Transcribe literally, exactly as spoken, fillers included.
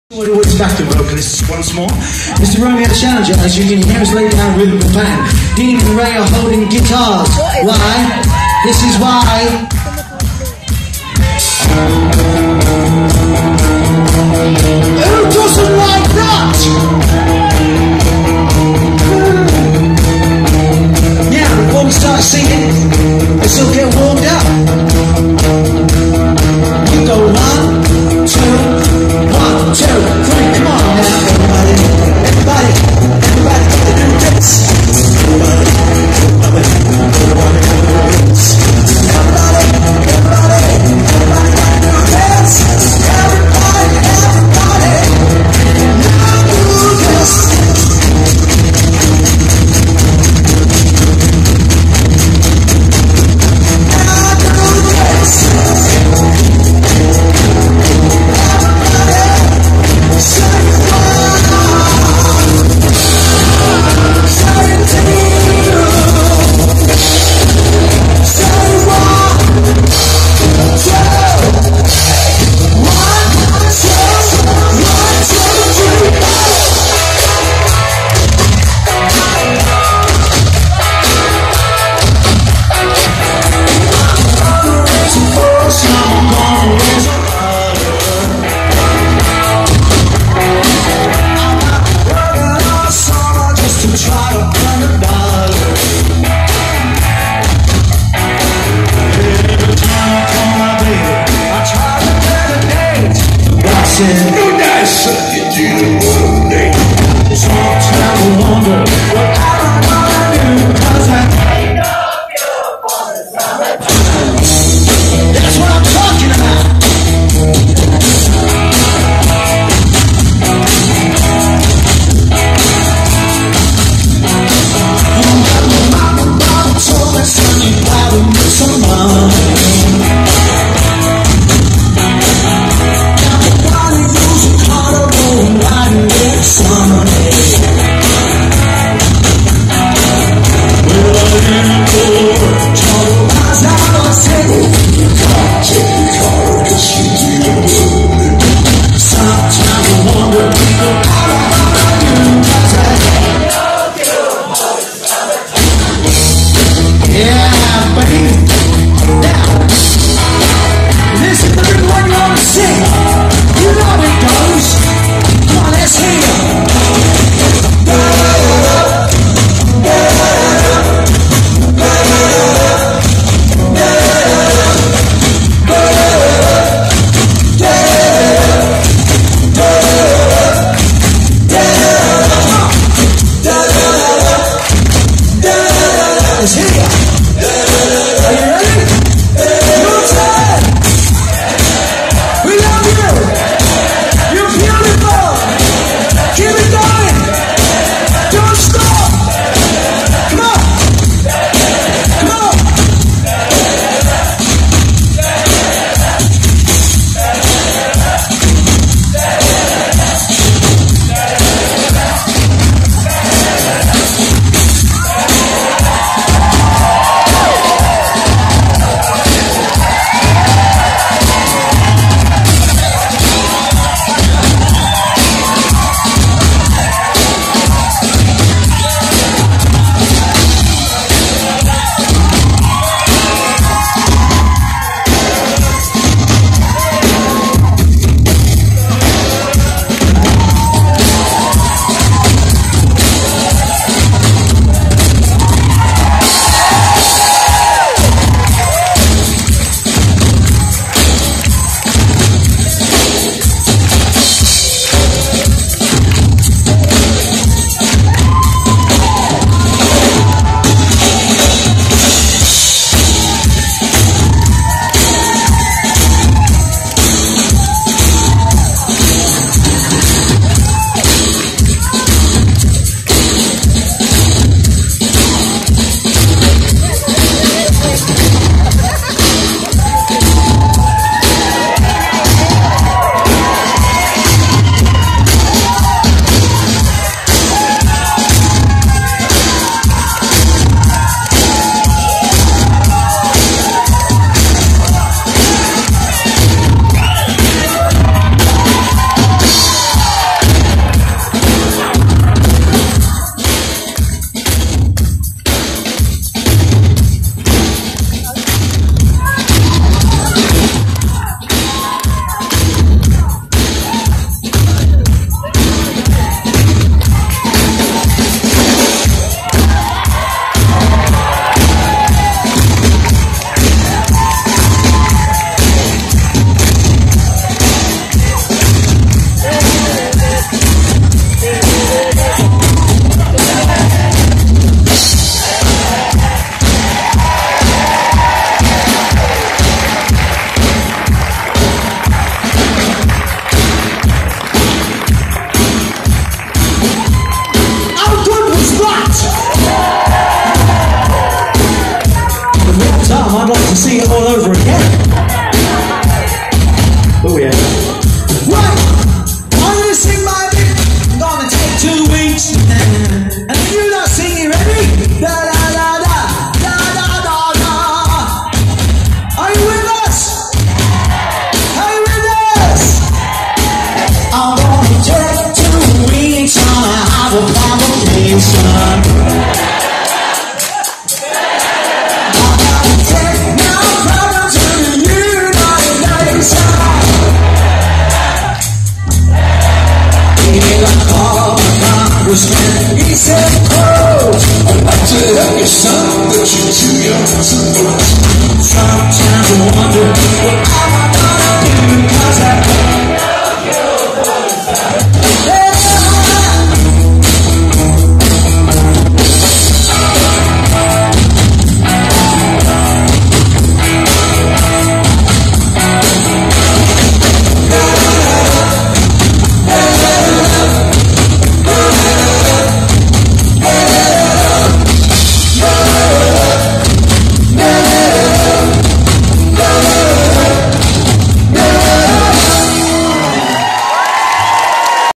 It's back to vocalists once more. Mister Romeo Challenger, as you can hear, is laying down rhythm and band. Dean and Ray are holding guitars. Why? This is why. Who doesn't like that? Now, before we start singing, let's all get warmed up. You go one, two, one, two, three. Come on now, everybody, everybody, everybody, get the new dance. Everybody, everybody, everybody, everybody, everybody, everybody, got the new dance. Everybody, everybody, now do this. Well, have a provocation. I'm gonna take my problem to the United Nations. Here I call my congressman, he said, oh, I'd like to help you, son, but you're too young to vote. Sometimes I wonder what am I gonna do, 'cause I